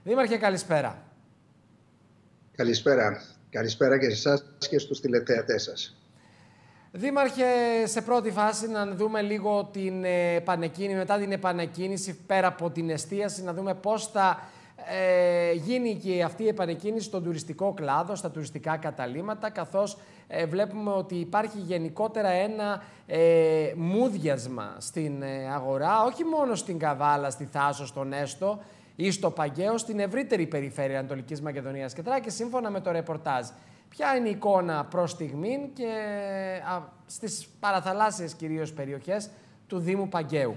Δήμαρχε, καλησπέρα. Καλησπέρα. Καλησπέρα και σε εσάς και στους τηλεθεατές σας. Δήμαρχε, σε πρώτη φάση να δούμε λίγο την επανεκκίνηση, μετά την επανεκκίνηση, πέρα από την εστίαση, να δούμε πώς θα γίνει και αυτή η επανεκκίνηση στον τουριστικό κλάδο, στα τουριστικά καταλύματα, καθώς βλέπουμε ότι υπάρχει γενικότερα ένα μούδιασμα στην αγορά, όχι μόνο στην Καβάλα, στη Θάσο, στον Έστω ή στο Παγκαίο, στην ευρύτερη περιφέρεια Ανατολικής Μακεδονίας και Θράκης, σύμφωνα με το ρεπορτάζ. Ποια είναι η εικόνα προς στιγμήν και στις παραθαλάσσιες κυρίως περιοχές του Δήμου Παγκαίου?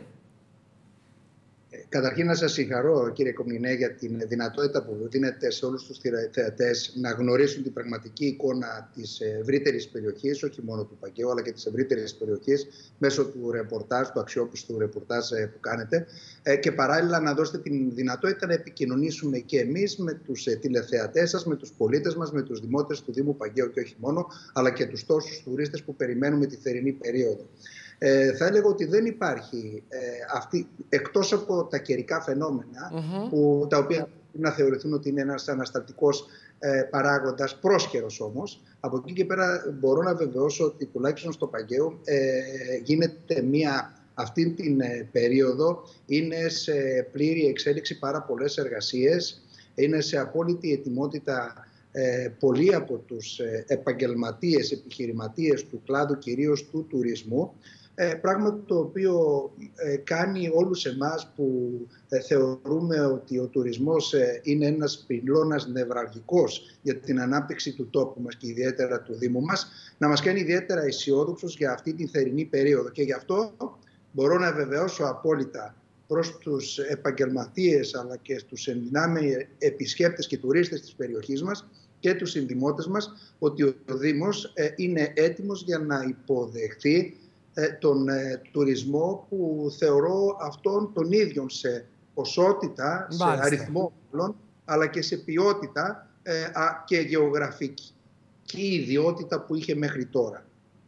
Καταρχήν να σας συγχαρώ, κύριε Κομνηνέ, για την δυνατότητα που δίνετε σε όλους τους τηλεθεατές να γνωρίσουν την πραγματική εικόνα της ευρύτερης περιοχής, όχι μόνο του Παγκαίου, αλλά και της ευρύτερης περιοχής, μέσω του ρεπορτάζ, του αξιόπιστου ρεπορτάζ που κάνετε, και παράλληλα να δώσετε την δυνατότητα να επικοινωνήσουμε και εμείς με τους τηλεθεατές σας, με τους πολίτες μας, με τους δημότες του Δήμου Παγκαίου και όχι μόνο, αλλά και τους τόσους τουρίστες που περιμένουμε τη θερινή περίοδο. Θα έλεγα ότι δεν υπάρχει αυτή, εκτός από τα καιρικά φαινόμενα, που, τα οποία να θεωρηθούν ότι είναι ένας αναστατικός παράγοντας, πρόσχερος όμως. Από εκεί και πέρα μπορώ να βεβαιώσω ότι τουλάχιστον στο Παγκαίο γίνεται αυτή την περίοδο είναι σε πλήρη εξέλιξη πάρα πολλές εργασίες, είναι σε απόλυτη ετοιμότητα πολλοί από τους επαγγελματίες, επιχειρηματίες του κλάδου, κυρίως του τουρισμού, πράγμα το οποίο κάνει όλους εμάς που θεωρούμε ότι ο τουρισμός είναι ένας πυλώνας νευραλγικός για την ανάπτυξη του τόπου μας και ιδιαίτερα του Δήμου μας, να μας κάνει ιδιαίτερα αισιόδοξους για αυτή την θερινή περίοδο. Και γι' αυτό μπορώ να βεβαιώσω απόλυτα προς τους επαγγελματίες αλλά και στους ενδυνάμει επισκέπτες και τουρίστες της περιοχής μας και τους συνδημότες μας ότι ο Δήμος είναι έτοιμος για να υποδεχθεί τον τουρισμό που θεωρώ αυτόν τον ίδιο σε ποσότητα, σε αριθμό, αλλά και σε ποιότητα και γεωγραφική ιδιότητα που είχε μέχρι τώρα.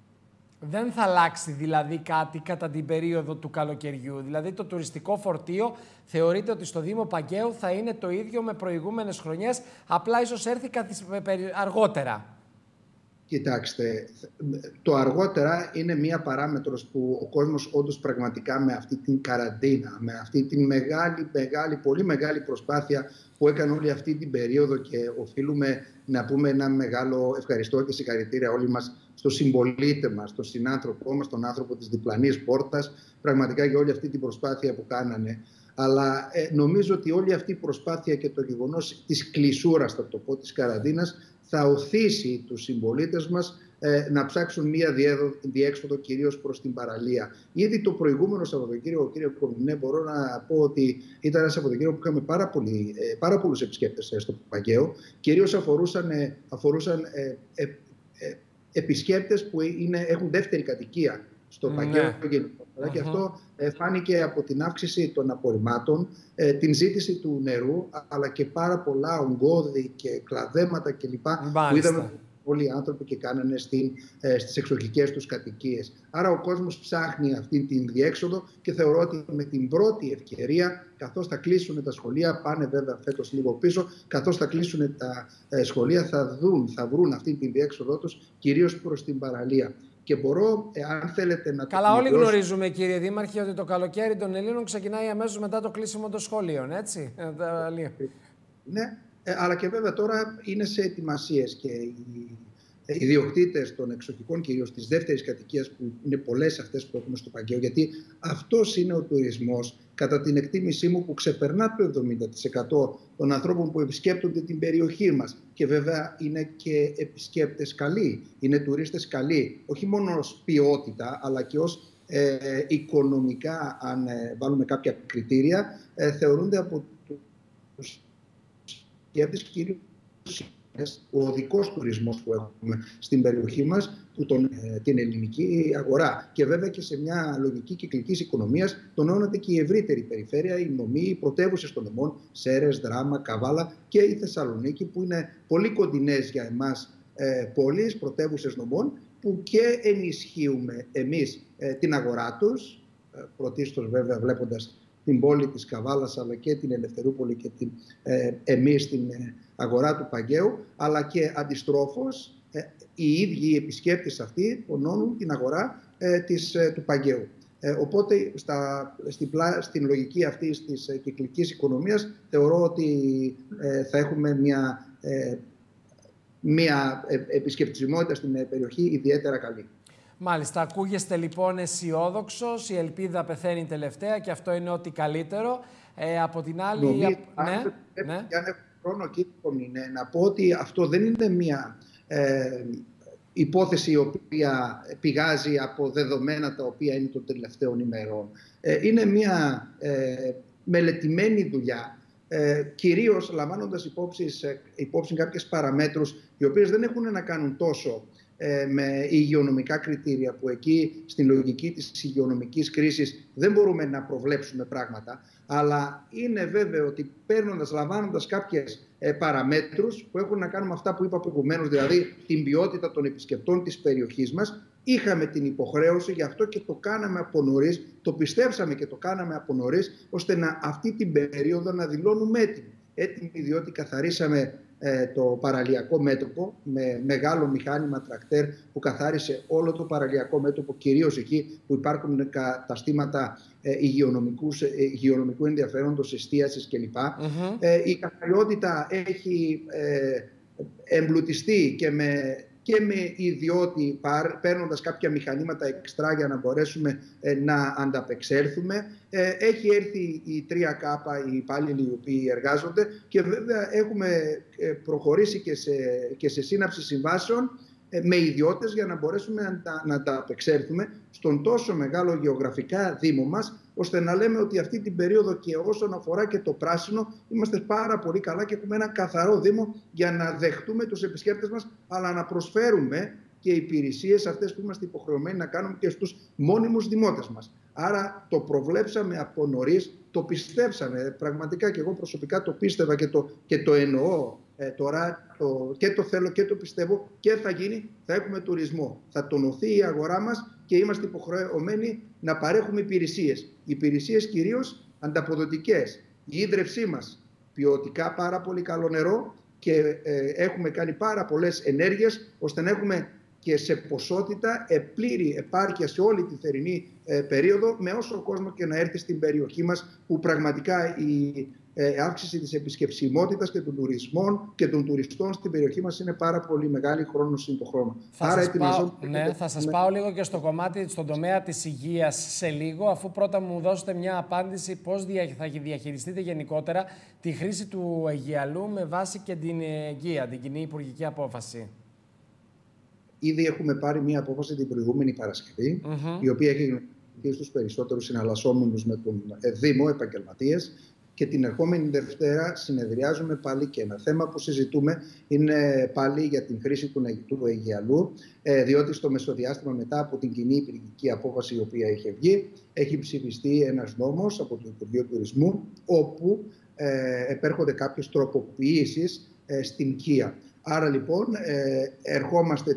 Δεν θα αλλάξει δηλαδή κάτι κατά την περίοδο του καλοκαιριού? Δηλαδή το τουριστικό φορτίο θεωρείται ότι στο Δήμο Παγκαίου θα είναι το ίδιο με προηγούμενες χρονιές, απλά ίσως έρθει αργότερα? Κοιτάξτε, το αργότερα είναι μία παράμετρος που ο κόσμος όντως πραγματικά με αυτή την καραντίνα, με αυτή την πολύ μεγάλη προσπάθεια που έκανε όλη αυτή την περίοδο, και οφείλουμε να πούμε ένα μεγάλο ευχαριστώ και συγχαρητήρια όλοι μας στο συμπολίτε μας, στον συνάνθρωπό μας, τον άνθρωπο της διπλανής πόρτας, πραγματικά για όλη αυτή την προσπάθεια που κάνανε. Αλλά νομίζω ότι όλη αυτή η προσπάθεια και το γεγονός της κλεισούρας, θα το πω, της καραντίνας, θα οθήσει τους συμπολίτες μας να ψάξουν μία διέξοδο κυρίως προς την παραλία. Ήδη το προηγούμενο Σαββατοκύριακο, κύριε Κομνηνέ, μπορώ να πω ότι ήταν ένα Σαββατοκύριακο που είχαμε πάρα πολλούς επισκέπτες στο Παγκαίο. Κυρίως αφορούσαν επισκέπτες που έχουν δεύτερη κατοικία στο Παγκαίο γενικότερα, και αυτό φάνηκε από την αύξηση των απορριμμάτων, την ζήτηση του νερού, αλλά και πάρα πολλά ογκώδη και κλαδέματα κλπ. Που είδαμε πολλοί άνθρωποι και κάνανε στις εξοχικές τους κατοικίες. Άρα ο κόσμος ψάχνει αυτή την διέξοδο και θεωρώ ότι με την πρώτη ευκαιρία, καθώς θα κλείσουν τα σχολεία, πάνε βέβαια φέτος λίγο πίσω, καθώς θα κλείσουν τα σχολεία θα βρουν αυτή την διέξοδό τους κυρίως προς την παραλία. Και μπορώ, αν θέλετε να... Καλά, όλοι γνωρίζουμε, κύριε Δήμαρχε, ότι το καλοκαίρι των Ελλήνων ξεκινάει αμέσως μετά το κλείσιμο των σχολείων, έτσι? Ναι, αλλά και βέβαια τώρα είναι σε ετοιμασίες και οι ιδιοκτήτες των εξοχικών, κυρίως της δεύτερης κατοικίας, που είναι πολλές αυτές που έχουμε στο Παγκαίο, γιατί αυτός είναι ο τουρισμός, κατά την εκτίμησή μου, που ξεπερνά το 70% των ανθρώπων που επισκέπτονται την περιοχή μας. Και βέβαια είναι και επισκέπτες καλοί, είναι τουρίστες καλοί, όχι μόνο ως ποιότητα, αλλά και ως οικονομικά, αν βάλουμε κάποια κριτήρια, θεωρούνται από τους επισκέπτες κυρίως ο οδικός τουρισμός που έχουμε στην περιοχή μας, την ελληνική αγορά. Και βέβαια και σε μια λογική κυκλικής οικονομίας τονώνεται και η ευρύτερη περιφέρεια, οι νομοί, οι πρωτεύουσες των νομών, Σέρρες, Δράμα, Καβάλα και η Θεσσαλονίκη, που είναι πολύ κοντινές για εμάς πόλεις, πρωτεύουσες νομών, που και ενισχύουμε εμείς την αγορά τους, πρωτίστως βέβαια βλέποντας την πόλη της Καβάλας, αλλά και την Ελευθερούπολη και εμείς την αγορά του Παγκαίου, αλλά και αντιστρόφως οι ίδιοι οι επισκέπτες αυτοί τονώνουν την αγορά του Παγκαίου. Οπότε στην λογική αυτής της κυκλικής οικονομίας θεωρώ ότι θα έχουμε μια επισκεπτισμότητα στην περιοχή ιδιαίτερα καλή. Μάλιστα, ακούγεστε λοιπόν αισιόδοξος, η ελπίδα πεθαίνει τελευταία και αυτό είναι ό,τι καλύτερο. Από την άλλη... Αν έχω χρόνο, κύριε Κομνηνέ, να πω ότι αυτό δεν είναι μια υπόθεση η οποία πηγάζει από δεδομένα τα οποία είναι των τελευταίων ημερών. Είναι μια μελετημένη δουλειά, κυρίως λαμβάνοντας υπόψη κάποιες παραμέτρους οι οποίες δεν έχουν να κάνουν τόσο με υγειονομικά κριτήρια, που εκεί στην λογική της υγειονομικής κρίσης δεν μπορούμε να προβλέψουμε πράγματα, αλλά είναι βέβαιο ότι λαμβάνοντας κάποιες παραμέτρους που έχουν να κάνουν με αυτά που είπα προηγουμένως, δηλαδή την ποιότητα των επισκεπτών της περιοχής μας, είχαμε την υποχρέωση, γι' αυτό και το κάναμε από νωρίς, το πιστέψαμε και το κάναμε από νωρίς, ώστε αυτή την περίοδο να δηλώνουμε έτοιμοι, διότι καθαρίσαμε το παραλιακό μέτωπο με μεγάλο μηχάνημα τρακτέρ που καθάρισε όλο το παραλιακό μέτωπο, κυρίως εκεί που υπάρχουν καταστήματα υγειονομικού ενδιαφέροντος, εστίασης κλπ. Η καθαριότητα έχει εμπλουτιστεί και με ιδιώτη, παίρνοντας κάποια μηχανήματα εξτρά για να μπορέσουμε να ανταπεξέλθουμε. Έχει έρθει η 3K, οι υπάλληλοι οι οποίοι εργάζονται, και βέβαια έχουμε προχωρήσει και σε σύναψη συμβάσεων με ιδιώτες για να μπορέσουμε να ανταπεξέλθουμε στον τόσο μεγάλο γεωγραφικά δήμο μας, ώστε να λέμε ότι αυτή την περίοδο, και όσον αφορά και το πράσινο, είμαστε πάρα πολύ καλά και έχουμε ένα καθαρό δήμο για να δεχτούμε τους επισκέπτες μας, αλλά να προσφέρουμε και υπηρεσίες αυτές που είμαστε υποχρεωμένοι να κάνουμε και στους μόνιμους δημότες μας. Άρα το προβλέψαμε από νωρίς, το πιστέψαμε πραγματικά, και εγώ προσωπικά το πίστευα και το εννοώ τώρα, και το θέλω και το πιστεύω, και θα γίνει. Θα έχουμε τουρισμό, θα τονωθεί η αγορά μας και είμαστε υποχρεωμένοι να παρέχουμε υπηρεσίες κυρίως ανταποδοτικές. Η ίδρυυσή μας, ποιοτικά πάρα πολύ καλό νερό, και έχουμε κάνει πάρα πολλές ενέργειες ώστε να έχουμε και σε ποσότητα πλήρη επάρκεια σε όλη τη θερινή περίοδο, με όσο κόσμο και να έρθει στην περιοχή μας, που πραγματικά η αύξηση της επισκεψιμότητας και των τουρισμών και των τουριστών στην περιοχή μας είναι πάρα πολύ μεγάλη χρόνο συν το χρόνο. Θα σας πάω λίγο και στο κομμάτι, στον τομέα της υγείας σε λίγο, αφού πρώτα μου δώσετε μια απάντηση πώς θα διαχειριστείτε γενικότερα τη χρήση του Αιγιαλού με βάση και την υγεία, την κοινή υπουργική απόφαση. Ήδη έχουμε πάρει μια απόφαση την προηγούμενη Παρασκευή, η οποία έχει γνωριστεί στους περισσότερους συναλλασσόμενους με τον Δήμο, επαγγελματίες, και την ερχόμενη Δευτέρα συνεδριάζουμε πάλι, και ένα θέμα που συζητούμε είναι πάλι για την χρήση του Αιγιαλού, διότι στο μεσοδιάστημα μετά από την κοινή υπουργική απόφαση η οποία είχε βγει, έχει ψηφιστεί ένας νόμος από το Υπουργείο Τουρισμού, όπου επέρχονται κάποιες τροποποιήσεις στην ΚΙΑ. Άρα λοιπόν ερχόμαστε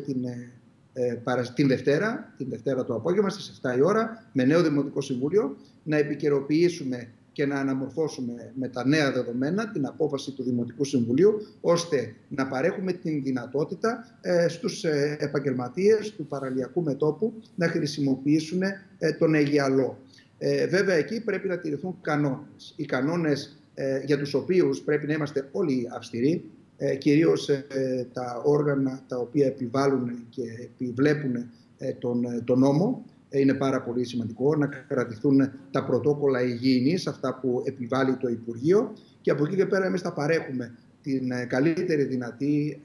την Δευτέρα το απόγευμα στις 7 η ώρα με νέο Δημοτικό Συμβούλιο να επικαιροποιήσουμε και να αναμορφώσουμε με τα νέα δεδομένα την απόφαση του Δημοτικού Συμβουλίου, ώστε να παρέχουμε την δυνατότητα στους επαγγελματίες του παραλιακού μετώπου να χρησιμοποιήσουν τον Αιγιαλό. Βέβαια εκεί πρέπει να τηρηθούν κανόνες. Οι κανόνες για τους οποίους πρέπει να είμαστε όλοι αυστηροί, κυρίως τα όργανα τα οποία επιβάλλουν και επιβλέπουν τον νόμο. Είναι πάρα πολύ σημαντικό να κρατηθούν τα πρωτόκολλα υγιεινής, αυτά που επιβάλλει το Υπουργείο, και από εκεί και πέρα εμείς θα παρέχουμε την καλύτερη δυνατή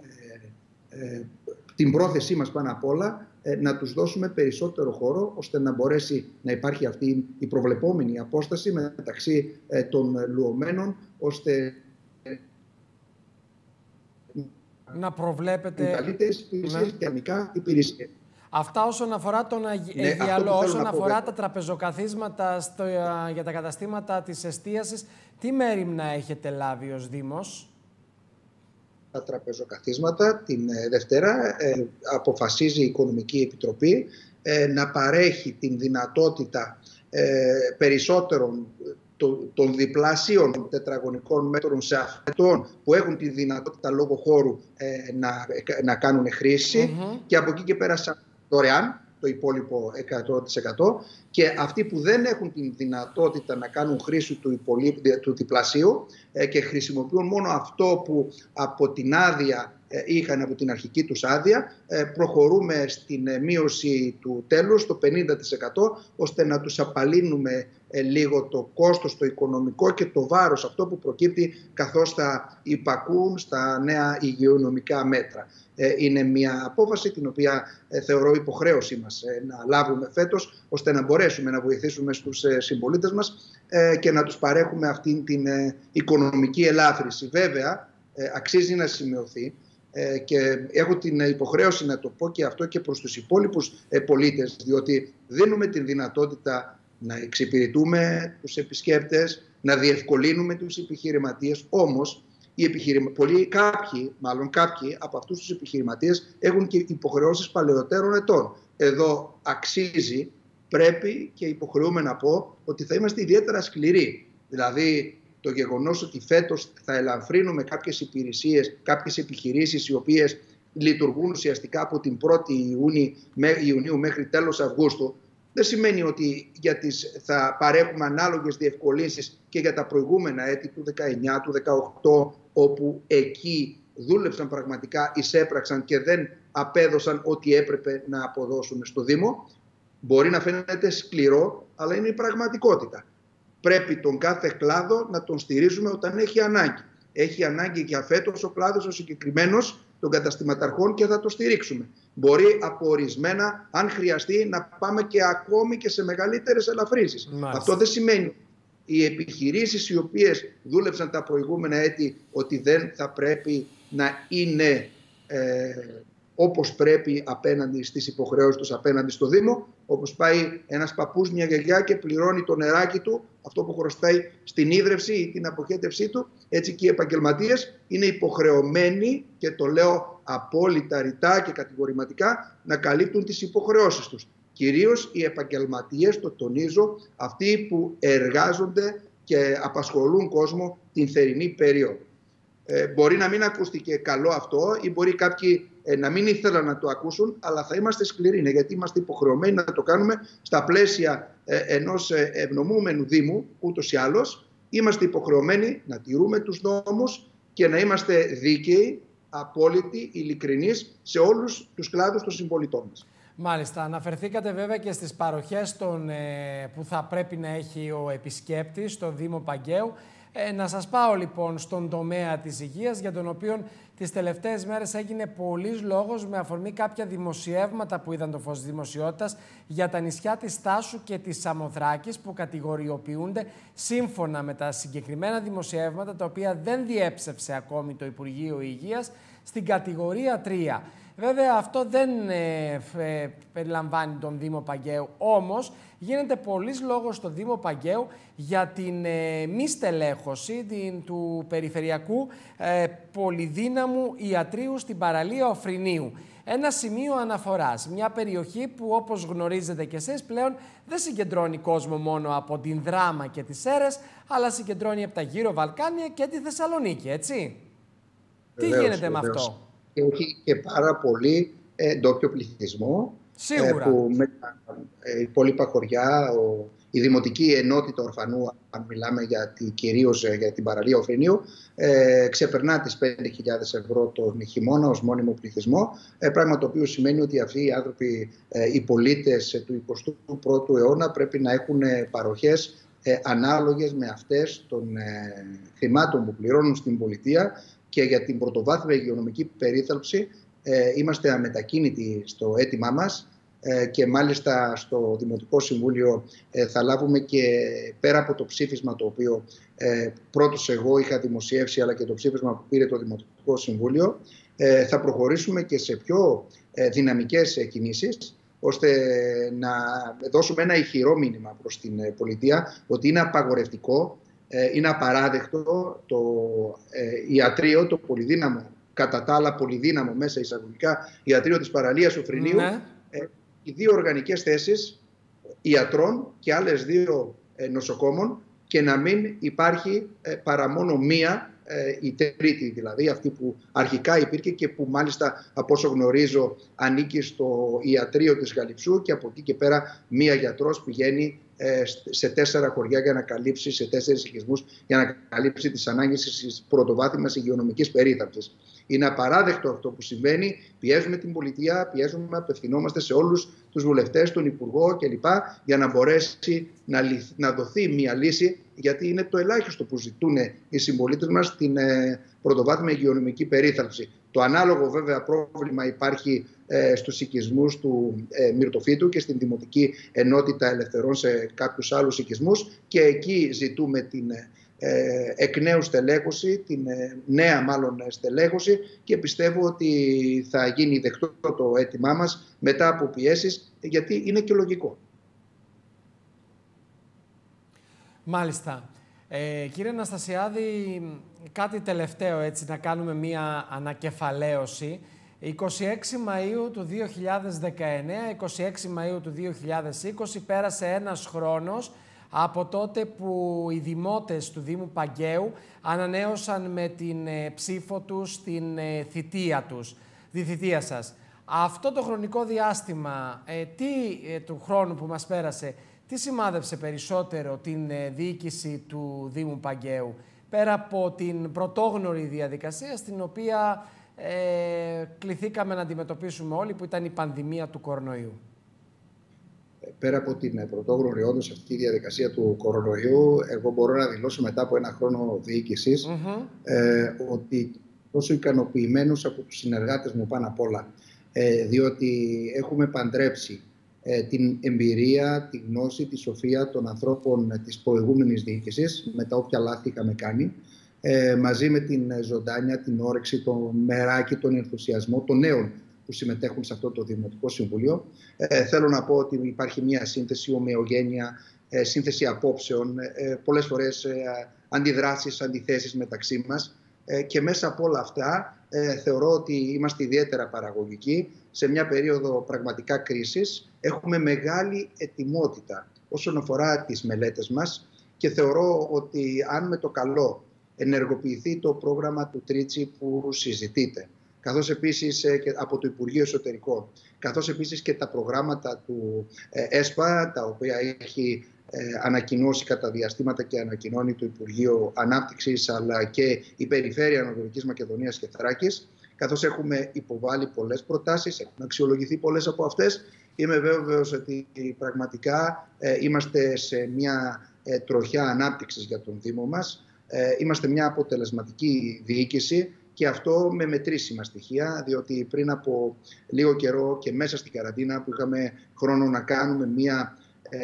την πρόθεσή μας πάνω απ' όλα, να τους δώσουμε περισσότερο χώρο, ώστε να μπορέσει να υπάρχει αυτή η προβλεπόμενη απόσταση μεταξύ των λουωμένων, ώστε να προβλέπετε καλύτερες υπηρεσίες και αμικά υπηρεσίες. Αυτά όσον αφορά τον Αιγιαλό. Όσον αφορά τα τραπεζοκαθίσματα για τα καταστήματα της εστίασης, τι μέριμνα έχετε λάβει ως Δήμος? Τα τραπεζοκαθίσματα την Δευτέρα αποφασίζει η Οικονομική Επιτροπή να παρέχει την δυνατότητα περισσότερων των διπλασίων τετραγωνικών μέτρων σε αυτών που έχουν τη δυνατότητα λόγω χώρου να κάνουν χρήση, και από εκεί και πέρα δωρεάν το υπόλοιπο 100%, και αυτοί που δεν έχουν τη δυνατότητα να κάνουν χρήση του διπλασίου και χρησιμοποιούν μόνο αυτό που από την άδεια είχαν, από την αρχική τους άδεια, προχωρούμε στην μείωση του τέλους στο 50%, ώστε να τους απαλύνουμε λίγο το κόστος, το οικονομικό και το βάρος αυτό που προκύπτει καθώς θα υπακούν στα νέα υγειονομικά μέτρα. Είναι μια απόφαση την οποία θεωρώ υποχρέωσή μας να λάβουμε φέτος, ώστε να μπορέσουμε να βοηθήσουμε στους συμπολίτες μας και να τους παρέχουμε αυτή την οικονομική ελάφρυνση. Βέβαια, αξίζει να σημειωθεί, και έχω την υποχρέωση να το πω και αυτό και προς τους υπόλοιπους πολίτες, διότι δίνουμε την δυνατότητα να εξυπηρετούμε τους επισκέπτες, να διευκολύνουμε τους επιχειρηματίες, όμως κάποιοι από αυτούς τους επιχειρηματίες έχουν και υποχρεώσεις παλαιότερων ετών. Εδώ αξίζει, πρέπει και υποχρεούμε να πω ότι θα είμαστε ιδιαίτερα σκληροί. Δηλαδή, το γεγονός ότι φέτος θα ελαφρύνουμε κάποιες υπηρεσίες, κάποιες επιχειρήσεις οι οποίες λειτουργούν ουσιαστικά από την 1η Ιουνίου μέχρι τέλος Αυγούστου, δεν σημαίνει ότι θα παρέχουμε ανάλογες διευκολύνσεις και για τα προηγούμενα έτη του 19, του 18, όπου εκεί δούλεψαν πραγματικά, εισέπραξαν και δεν απέδωσαν ό,τι έπρεπε να αποδώσουν στο Δήμο. Μπορεί να φαίνεται σκληρό, αλλά είναι η πραγματικότητα. Πρέπει τον κάθε κλάδο να τον στηρίζουμε όταν έχει ανάγκη. Έχει ανάγκη για φέτος ο κλάδος ο συγκεκριμένος των καταστηματαρχών και θα το στηρίξουμε. Μπορεί από ορισμένα, αν χρειαστεί, να πάμε και ακόμη και σε μεγαλύτερες ελαφρύνσεις. Αυτό δεν σημαίνει οι επιχειρήσεις οι οποίες δούλεψαν τα προηγούμενα έτη ότι δεν θα πρέπει να είναι όπως πρέπει απέναντι στις υποχρεώσεις τους απέναντι στο Δήμο. Όπως πάει ένας παππούς, μια γιαγιά και πληρώνει το νεράκι του, αυτό που χρωστάει στην ίδρυυση ή την αποχέτευσή του, έτσι και οι επαγγελματίες είναι υποχρεωμένοι, και το λέω απόλυτα ρητά και κατηγορηματικά, να καλύπτουν τις υποχρεώσεις τους. Κυρίως οι επαγγελματίες, το τονίζω, αυτοί που εργάζονται και απασχολούν κόσμο την θερινή περίοδο. Μπορεί να μην ακούστηκε καλό αυτό ή μπορεί κάποιοι να μην ήθελαν να το ακούσουν, αλλά θα είμαστε σκληροί, γιατί είμαστε υποχρεωμένοι να το κάνουμε στα πλαίσια ενός ευνομούμενου Δήμου, ούτως ή άλλως. Είμαστε υποχρεωμένοι να τηρούμε τους νόμους και να είμαστε δίκαιοι, απόλυτοι, ειλικρινείς σε όλους τους κλάδους των συμπολιτών μας. Μάλιστα. Αναφερθήκατε βέβαια και στις παροχές που θα πρέπει να έχει ο επισκέπτης στο Δήμο Παγκαίου. Να σας πάω λοιπόν στον τομέα της υγείας, για τον οποίο τις τελευταίες μέρες έγινε πολλής λόγος με αφορμή κάποια δημοσιεύματα που είδαν το φως της δημοσιότητας για τα νησιά της Στάσου και της Σαμοθράκης, που κατηγοριοποιούνται σύμφωνα με τα συγκεκριμένα δημοσιεύματα, τα οποία δεν διέψευσε ακόμη το Υπουργείο Υγείας, στην κατηγορία 3. Βέβαια αυτό δεν περιλαμβάνει τον Δήμο Παγκαίου, όμως γίνεται πολλής λόγος στο Δήμο Παγκαίου για την μη στελέχωση του περιφερειακού πολυδύναμου ιατρείου στην παραλία Οφρινίου. Ένα σημείο αναφοράς, μια περιοχή που, όπως γνωρίζετε κι εσείς, πλέον δεν συγκεντρώνει κόσμο μόνο από την Δράμα και τις Σέρρες, αλλά συγκεντρώνει από τα γύρω Βαλκάνια και τη Θεσσαλονίκη, έτσι. Τι γίνεται με αυτό? Έχει και πάρα πολύ ντόπιο πληθυσμό. Σίγουρα. Που με τα υπόλοιπα χωριά, η Δημοτική Ενότητα Ορφανού, αν μιλάμε κυρίως για την παραλία Οφρινίου, ξεπερνά τις 5.000 ευρώ τον χειμώνα ως μόνιμο πληθυσμό, πράγμα το οποίο σημαίνει ότι αυτοί οι άνθρωποι, οι πολίτες του 21ου αιώνα, πρέπει να έχουν παροχές ανάλογες με αυτές των χρημάτων που πληρώνουν στην πολιτεία, και για την πρωτοβάθμια υγειονομική περίθαλψη είμαστε αμετακίνητοι στο αίτημά μας, και μάλιστα στο Δημοτικό Συμβούλιο θα λάβουμε, και πέρα από το ψήφισμα το οποίο πρώτος εγώ είχα δημοσιεύσει, αλλά και το ψήφισμα που πήρε το Δημοτικό Συμβούλιο, θα προχωρήσουμε και σε πιο δυναμικές κινήσεις, ώστε να δώσουμε ένα ηχηρό μήνυμα προς την πολιτεία ότι είναι απαγορευτικό, είναι απαράδεκτο το ιατρείο, το πολυδύναμο, κατά τα άλλα πολυδύναμο μέσα εισαγωγικά ιατρείο της παραλίας Οφρινίου, οι δύο οργανικές θέσεις ιατρών και άλλες δύο νοσοκόμων, και να μην υπάρχει παρά μόνο μία, η τρίτη δηλαδή, αυτή που αρχικά υπήρχε και που μάλιστα από όσο γνωρίζω ανήκει στο ιατρείο της Γαλιψού, και από εκεί και πέρα μία γιατρός πηγαίνει σε 4 χωριά για να καλύψει, σε 4 οικισμούς για να καλύψει τις ανάγκες της πρωτοβάθμιας υγειονομικής περίθαλψης. Είναι απαράδεκτο αυτό που συμβαίνει. Πιέζουμε την πολιτεία, απευθυνόμαστε σε όλους τους βουλευτές, τον Υπουργό κλπ. Για να μπορέσει να δοθεί μια λύση, γιατί είναι το ελάχιστο που ζητούν οι συμπολίτες μας στην πρωτοβάθμια υγειονομική περίθαλψη. Το ανάλογο βέβαια πρόβλημα υπάρχει στους οικισμούς του Μυρτοφύτου και στην Δημοτική Ενότητα Ελευθερών σε κάποιους άλλους οικισμούς, και εκεί ζητούμε την εκ νέου στελέχωση, την νέα μάλλον στελέχωση, και πιστεύω ότι θα γίνει δεκτό το αίτημά μας μετά από πιέσεις, γιατί είναι και λογικό. Μάλιστα. Κύριε Αναστασιάδη, κάτι τελευταίο έτσι να κάνουμε μία ανακεφαλαίωση. 26 Μαΐου του 2019, 26 Μαΐου του 2020 πέρασε ένας χρόνος από τότε που οι δημότες του Δήμου Παγκαίου ανανέωσαν με την ψήφο τους την θητεία τους, τη θητεία σας. Αυτό το χρονικό διάστημα, του χρόνου που μας πέρασε, τι σημάδεψε περισσότερο την διοίκηση του Δήμου Παγκαίου, πέρα από την πρωτόγνωρη διαδικασία στην οποία κληθήκαμε να αντιμετωπίσουμε όλοι, που ήταν η πανδημία του κορονοϊού? Πέρα από την πρωτόγνωρη όντως αυτή η διαδικασία του κορονοϊού, εγώ μπορώ να δηλώσω μετά από ένα χρόνο διοίκησης ότι τόσο ικανοποιημένος από τους συνεργάτες μου πάνω απ' όλα, διότι έχουμε παντρέψει την εμπειρία, τη γνώση, τη σοφία των ανθρώπων της προηγούμενης διοίκησης, με τα όποια λάθη είχαμε κάνει, μαζί με την ζωντάνια, την όρεξη, το μεράκι, τον ενθουσιασμό των νέων που συμμετέχουν σε αυτό το Δημοτικό Συμβουλίο. Θέλω να πω ότι υπάρχει μια σύνθεση, ομοιογένεια, σύνθεση απόψεων, πολλές φορές αντιδράσεις, αντιθέσεις μεταξύ μας, και μέσα από όλα αυτά θεωρώ ότι είμαστε ιδιαίτερα παραγωγικοί σε μια περίοδο πραγματικά κρίσης. Έχουμε μεγάλη ετοιμότητα όσον αφορά τις μελέτες μας, και θεωρώ ότι αν με το καλό ενεργοποιηθεί το πρόγραμμα του Τρίτσι που συζητείτε, καθώς επίσης και από το Υπουργείο Εσωτερικών, καθώς επίσης και τα προγράμματα του ΕΣΠΑ, τα οποία έχει ανακοινώσει κατά διαστήματα και ανακοινώνει το Υπουργείο Ανάπτυξης, αλλά και η Περιφέρεια Ανατολικής Μακεδονίας και Θράκης, καθώς έχουμε υποβάλει πολλές προτάσεις, έχουν αξιολογηθεί πολλές από αυτές, είμαι βέβαιος ότι πραγματικά είμαστε σε μια τροχιά ανάπτυξης για τον Δήμο μας. Είμαστε μια αποτελεσματική διοίκηση, και αυτό με μετρήσιμα στοιχεία, διότι πριν από λίγο καιρό και μέσα στην καραντίνα που είχαμε χρόνο να κάνουμε μια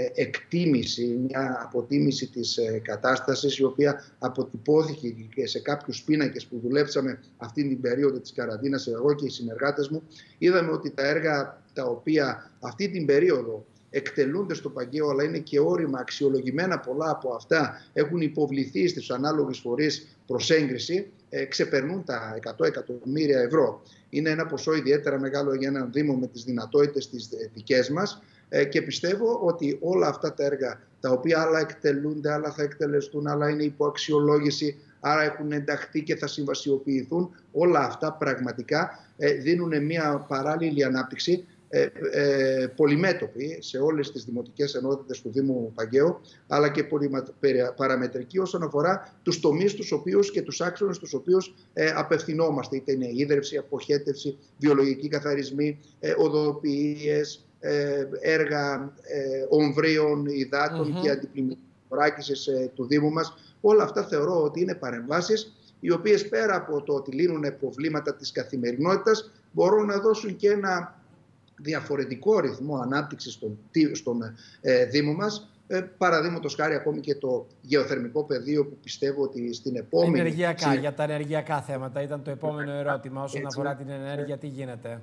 εκτίμηση, μια αποτίμηση της κατάστασης, η οποία αποτυπώθηκε και σε κάποιους πίνακες που δουλέψαμε αυτή την περίοδο της καραντίνας, εγώ και οι συνεργάτες μου, είδαμε ότι τα έργα τα οποία αυτή την περίοδο εκτελούνται στο Παγκαίο, αλλά είναι και όρημα αξιολογημένα, πολλά από αυτά έχουν υποβληθεί στις ανάλογες φορείς προς έγκριση, ξεπερνούν τα 100 εκατομμύρια ευρώ. Είναι ένα ποσό ιδιαίτερα μεγάλο για έναν Δήμο με τις δυνατότητες τις δικές μας, και πιστεύω ότι όλα αυτά τα έργα, τα οποία άλλα εκτελούνται, άλλα θα εκτελεστούν, άλλα είναι υπό αξιολόγηση, άρα έχουν ενταχθεί και θα συμβασιοποιηθούν, όλα αυτά πραγματικά δίνουν μια παράλληλη ανάπτυξη, πολυμέτωπη σε όλες τις δημοτικές ενότητες του Δήμου Παγκαίου, αλλά και παραμετρική όσον αφορά τους τομείς τους οποίους και τους άξονες τους οποίους απευθυνόμαστε, είτε είναι ίδρυυση, αποχέτευση, βιολογικοί καθαρισμοί, οδοποιίες, έργα ομβρίων, υδάτων και αντιπλημμυράκησης του Δήμου μας. Όλα αυτά θεωρώ ότι είναι παρεμβάσεις οι οποίες, πέρα από το ότι λύνουν προβλήματα της καθημερινότητας, μπορούν να δώσουν και ένα διαφορετικό ρυθμό ανάπτυξης στον Δήμο μας. Παραδείγματος χάρη ακόμη και το γεωθερμικό πεδίο, που πιστεύω ότι στην επόμενη... Για τα ενεργειακά θέματα ήταν το επόμενο ερώτημα όσον αφορά την ενέργεια. Τι γίνεται?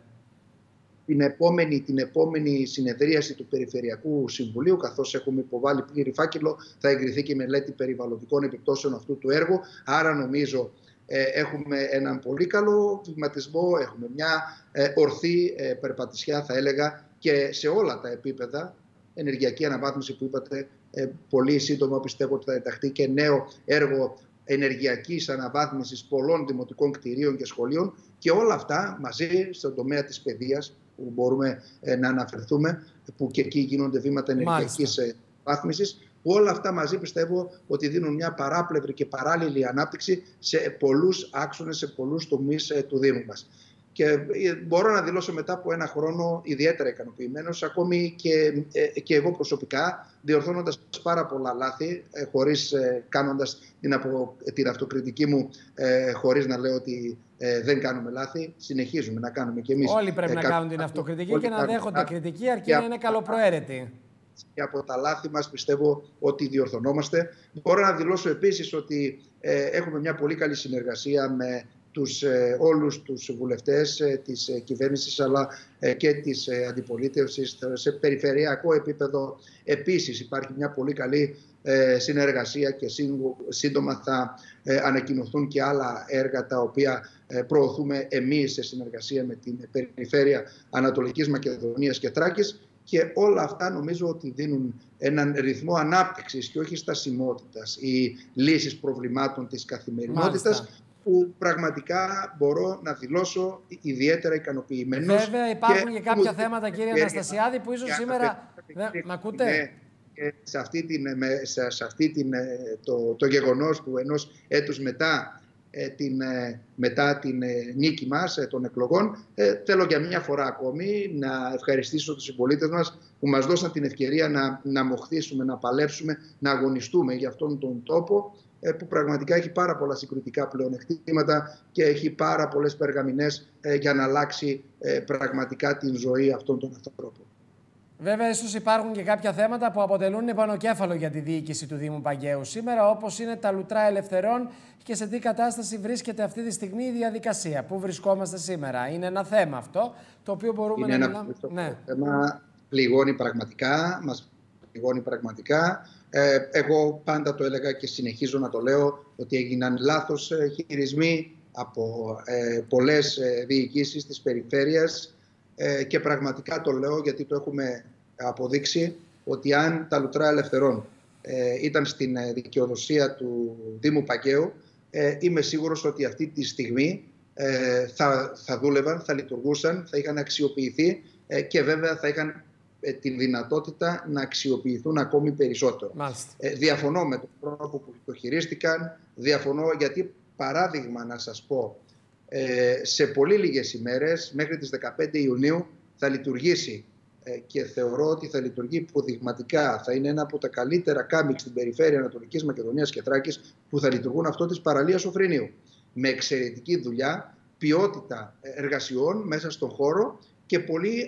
Την επόμενη συνεδρίαση του Περιφερειακού Συμβουλίου, καθώς έχουμε υποβάλει πλήρη φάκελο, θα εγκριθεί και η μελέτη περιβαλλοντικών επιπτώσεων αυτού του έργου. Άρα νομίζω έχουμε έναν πολύ καλό βηματισμό, έχουμε μια ορθή περπατησιά, θα έλεγα, και σε όλα τα επίπεδα, ενεργειακή αναβάθμιση που είπατε, πολύ σύντομα πιστεύω ότι θα ενταχθεί και νέο έργο ενεργειακής αναβάθμισης πολλών δημοτικών κτηρίων και σχολείων, και όλα αυτά μαζί στον τομέα της παιδείας που μπορούμε να αναφερθούμε, που και εκεί γίνονται βήματα ενεργειακής αναβάθμισης, που όλα αυτά μαζί πιστεύω ότι δίνουν μια παράπλευρη και παράλληλη ανάπτυξη σε πολλούς άξονες, σε πολλούς τομείς του Δήμου μας. Και μπορώ να δηλώσω μετά από ένα χρόνο ιδιαίτερα ικανοποιημένος, ακόμη και εγώ προσωπικά, διορθώνοντας πάρα πολλά λάθη, κάνοντας την αυτοκριτική μου, χωρίς να λέω ότι δεν κάνουμε λάθη. Συνεχίζουμε να κάνουμε κι εμείς. Όλοι πρέπει να κάνουν την αυτοκριτική και να δέχονται κριτική, αρκεί να είναι καλοπροαίρετη. Και από τα λάθη μας πιστεύω ότι διορθωνόμαστε. Μπορώ να δηλώσω επίσης ότι έχουμε μια πολύ καλή συνεργασία με όλους τους βουλευτές της κυβέρνησης, αλλά και της αντιπολίτευσης. Σε περιφερειακό επίπεδο επίσης υπάρχει μια πολύ καλή συνεργασία και σύντομα θα ανακοινωθούν και άλλα έργα τα οποία προωθούμε εμείς σε συνεργασία με την Περιφέρεια Ανατολικής Μακεδονίας και Θράκης. Και όλα αυτά νομίζω ότι δίνουν έναν ρυθμό ανάπτυξης και όχι στασιμότητας ή λύσεις προβλημάτων της καθημερινότητας. Μάλιστα. Που πραγματικά μπορώ να δηλώσω ιδιαίτερα ικανοποιημένος. Βέβαια υπάρχουν και κάποια θέματα, κύριε Αναστασιάδη, που ίσως σήμερα... Μ' ακούτε? Σε το γεγονός του ενός έτους μετά την νίκη μας των εκλογών, θέλω για μια φορά ακόμη να ευχαριστήσω τους συμπολίτες μας που μας δώσαν την ευκαιρία να μοχθήσουμε, να παλέψουμε, να αγωνιστούμε για αυτόν τον τόπο, που πραγματικά έχει πάρα πολλά συγκριτικά πλεονεκτήματα και έχει πάρα πολλές περγαμηνές για να αλλάξει πραγματικά την ζωή αυτών των ανθρώπων. Βέβαια, ίσως υπάρχουν και κάποια θέματα που αποτελούν επανοκέφαλο για τη διοίκηση του Δήμου Παγκαίου σήμερα, όπως είναι τα λουτρά ελευθερών και σε τι κατάσταση βρίσκεται αυτή τη στιγμή η διαδικασία. Πού βρισκόμαστε σήμερα? Είναι ένα θέμα αυτό, το οποίο μπορούμε να μιλάμε. Ναι. Το θέμα μας πληγώνει πραγματικά. Εγώ πάντα το έλεγα και συνεχίζω να το λέω ότι έγιναν λάθος χειρισμοί από πολλές διοικήσεις της περιφέρειας και πραγματικά το λέω γιατί το έχουμε αποδείξει ότι αν τα λουτρά ελευθερών ήταν στην δικαιοδοσία του Δήμου Παγκαίου, είμαι σίγουρος ότι αυτή τη στιγμή θα δούλευαν, θα λειτουργούσαν, θα είχαν αξιοποιηθεί και βέβαια θα είχαν την δυνατότητα να αξιοποιηθούν ακόμη περισσότερο. Διαφωνώ με τον τρόπο που το χειρίστηκαν, διαφωνώ γιατί, παράδειγμα να σας πω, σε πολύ λίγες ημέρες, μέχρι τις 15 Ιουνίου θα λειτουργήσει και θεωρώ ότι θα λειτουργεί υποδειγματικά. Θα είναι ένα από τα καλύτερα κάμπινγκ στην περιφέρεια Ανατολικής Μακεδονίας και Θράκης που θα λειτουργούν, αυτό της παραλίας Σοφρινίου. Με εξαιρετική δουλειά, ποιότητα εργασιών μέσα στον χώρο και πολύ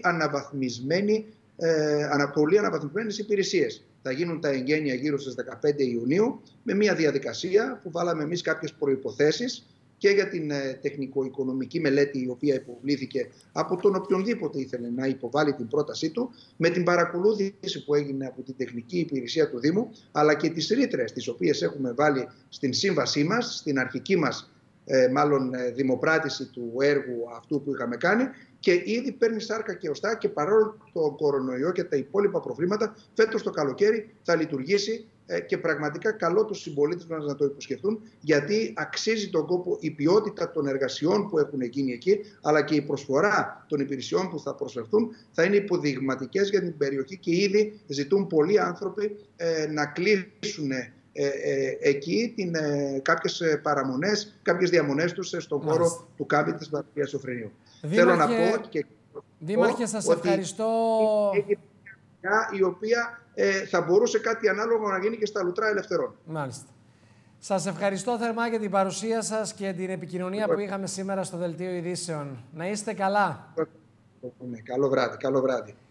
αναβαθμισμένες υπηρεσίες. Θα γίνουν τα εγγένεια γύρω στις 15 Ιουνίου με μια διαδικασία που βάλαμε εμείς κάποιες προϋποθέσεις και για την τεχνικο-οικονομική μελέτη η οποία υποβλήθηκε από τον οποιονδήποτε ήθελε να υποβάλει την πρότασή του, με την παρακολούθηση που έγινε από την τεχνική υπηρεσία του Δήμου, αλλά και τις ρήτρες τις οποίες έχουμε βάλει στην σύμβασή μας, στην αρχική μας δημοπράτηση του έργου αυτού που είχαμε κάνει, και ήδη παίρνει σάρκα και οστά και παρόλο το κορονοϊό και τα υπόλοιπα προβλήματα, φέτος το καλοκαίρι θα λειτουργήσει και πραγματικά καλώ τους συμπολίτες μας να το υποσχεθούν, γιατί αξίζει τον κόπο η ποιότητα των εργασιών που έχουν γίνει εκεί, αλλά και η προσφορά των υπηρεσιών που θα προσφερθούν θα είναι υποδειγματικές για την περιοχή και ήδη ζητούν πολλοί άνθρωποι να κλείσουν εκεί κάποιες παραμονές, κάποιες διαμονές τους στον χώρο του κάμπινγκ της παραλίας Σοφρινίου. Θέλω να πω και Δήμαρχε, σας ευχαριστώ. Η οποία θα μπορούσε κάτι ανάλογο να γίνει και στα λουτρά ελευθερών. Μάλιστα. Σας ευχαριστώ θερμά για την παρουσία σας και την επικοινωνία που είχαμε σήμερα στο Δελτίο Ειδήσεων. Να είστε καλά. Καλό βράδυ.